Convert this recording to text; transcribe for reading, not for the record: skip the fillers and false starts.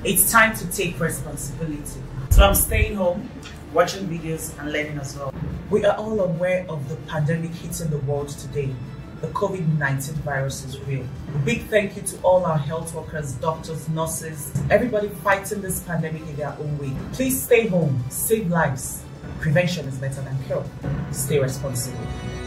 It's time to take responsibility. So I'm staying home, watching videos and learning as well. We are all aware of the pandemic hitting the world today. The COVID-19 virus is real. A big thank you to all our health workers, doctors, nurses, everybody fighting this pandemic in their own way. Please stay home, save lives. Prevention is better than cure. Stay responsible.